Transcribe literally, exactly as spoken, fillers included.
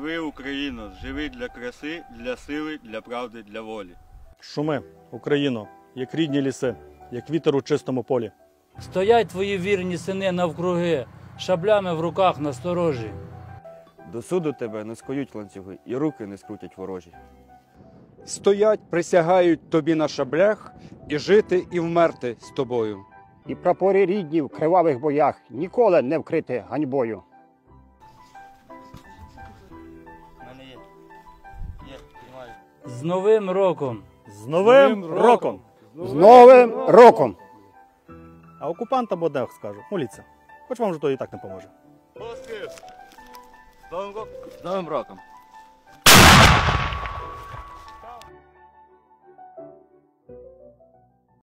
Живи, Україно, живи для краси, для сили, для правди, для волі. Шуми, Україно, як рідні ліси, як вітер у чистому полі. Стоять твої вірні сини навкруги, шаблями в руках насторожі. До суду тебе не скують ланцюги і руки не скрутять ворожі. Стоять, присягають тобі на шаблях і жити, і вмерти з тобою. І прапори рідні в кривавих боях ніколи не вкрити ганьбою. У мене є. Є, тримаю. З Новим роком! З Новим роком! З Новим роком! А окупант або дех скаже, моліться, хоч вам же то і так не поможе. Оскар! З Новим роком! З Новим роком!